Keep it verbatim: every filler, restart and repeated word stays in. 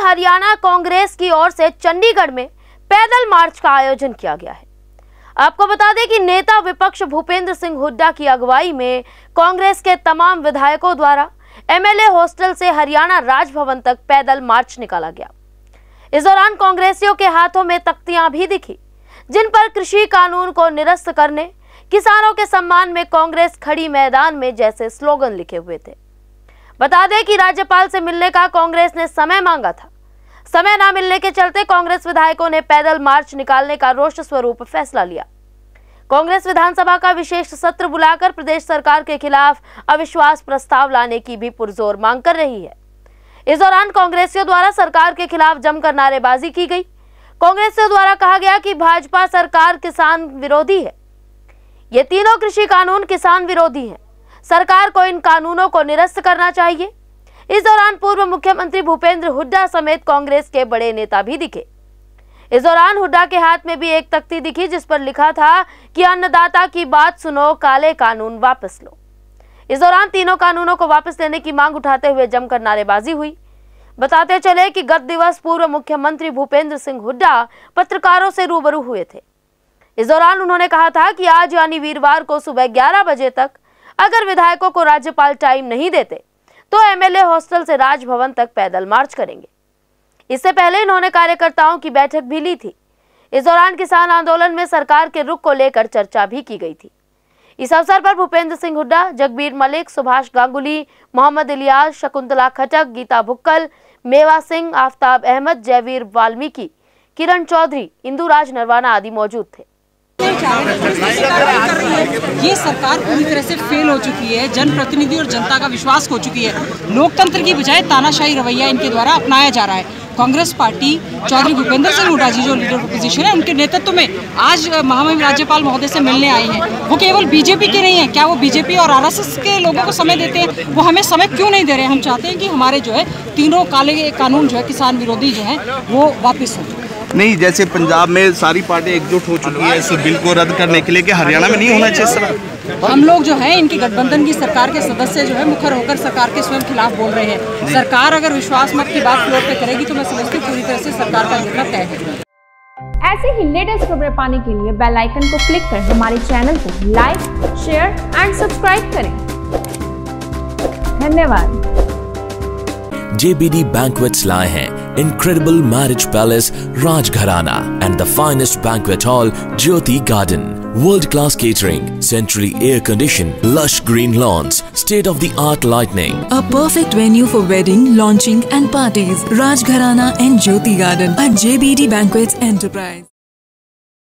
हरियाणा कांग्रेस की ओर से चंडीगढ़ में पैदल मार्च का आयोजन किया गया है। आपको बता दें कि नेता विपक्ष भूपेंद्र सिंह हुड्डा की अगुवाई में कांग्रेस के तमाम विधायकों द्वारा एमएलए हॉस्टल से हरियाणा राजभवन तक पैदल मार्च निकाला गया। इस दौरान कांग्रेसियों के हाथों में तख्तियां भी दिखी, जिन पर कृषि कानून को निरस्त करने, किसानों के सम्मान में कांग्रेस खड़ी मैदान में जैसे स्लोगन लिखे हुए थे। बता दें कि राज्यपाल से मिलने का कांग्रेस ने समय मांगा था। समय न मिलने के चलते कांग्रेस विधायकों ने पैदल मार्च निकालने का रोष स्वरूप फैसला लिया। कांग्रेस विधानसभा का विशेष सत्र बुलाकर प्रदेश सरकार के खिलाफ अविश्वास प्रस्ताव लाने की भी पुरजोर मांग कर रही है। इस दौरान कांग्रेसियों द्वारा सरकार के खिलाफ जमकर नारेबाजी की गई। कांग्रेसियों द्वारा कहा गया कि भाजपा सरकार किसान विरोधी है। ये तीनों कृषि कानून किसान विरोधी हैं। सरकार को इन कानूनों को निरस्त करना चाहिए। इस दौरान पूर्व मुख्यमंत्री भूपेंद्र हुड्डा समेत कांग्रेस के बड़े नेता भी दिखे। इस दौरान हुड्डा के हाथ में भी एक तख्ती दिखी, जिस पर लिखा था कि अन्नदाता की बात सुनो, काले कानून वापस लो। इस दौरान तीनों कानूनों को वापस लेने की मांग उठाते हुए जमकर नारेबाजी हुई। बताते चले कि गत दिवस पूर्व मुख्यमंत्री भूपेंद्र सिंह हुड्डा पत्रकारों से रूबरू हुए थे। इस दौरान उन्होंने कहा था कि आज यानी वीरवार को सुबह ग्यारह बजे तक अगर विधायकों को राज्यपाल टाइम नहीं देते तो एमएलए हॉस्टल से राजभवन तक पैदल मार्च करेंगे। इससे पहले इन्होंने कार्यकर्ताओं की बैठक भी ली थी। इस दौरान किसान आंदोलन में सरकार के रुख को लेकर चर्चा भी की गई थी। इस अवसर पर भूपेंद्र सिंह हुड्डा, जगबीर मलिक, सुभाष गांगुली, मोहम्मद इलियास, शकुंतला खटक, गीता भुक्कल, मेवा सिंह, आफ्ताब अहमद, जयवीर वाल्मीकि, किरण चौधरी, इंदुराज नरवाना आदि मौजूद थे। ये सरकार पूरी तरह से फेल हो चुकी है। जनप्रतिनिधि और जनता का विश्वास खो चुकी है। लोकतंत्र की बजाय तानाशाही रवैया इनके द्वारा अपनाया जा रहा है। कांग्रेस पार्टी चौधरी भूपेंद्र सिंह हुड्डा जी जो लीडर ऑपोजिशन है, उनके नेतृत्व में आज महामहिम राज्यपाल महोदय से मिलने आए हैं। वो केवल बीजेपी के नहीं है। क्या वो बीजेपी और आरएसएस के लोगों को समय देते हैं? वो हमें समय क्यों नहीं दे रहे? हम चाहते हैं कि हमारे जो है तीनों काले कानून जो है किसान विरोधी जो है वो वापस हो। नहीं, जैसे पंजाब में सारी पार्टी एकजुट हो चुकी है इस बिल को रद्द करने के लिए, कि हरियाणा में नहीं होना चाहिए सर? हम लोग जो है इनकी गठबंधन की सरकार के सदस्य जो है मुखर होकर सरकार के स्वयं खिलाफ बोल रहे हैं। सरकार अगर विश्वास मत की बात फ्लोर पे करेगी तो मैं समझती हूँ पूरी तरह से सरकार का गिरना तय है। ऐसे ही लेटेस्ट खबरें पाने के लिए बेल आइकन को क्लिक कर हमारे चैनल को लाइक, शेयर एंड सब्सक्राइब करें। धन्यवाद। J B D Banquets लाए हैं incredible marriage palace Rajgharana and the finest banquet hall Jyoti Garden. World-class catering, centrally air-conditioned, lush green lawns, state-of-the-art lighting. A perfect venue for wedding, launching and parties. Rajgharana and Jyoti Garden at J B D Banquets Enterprise.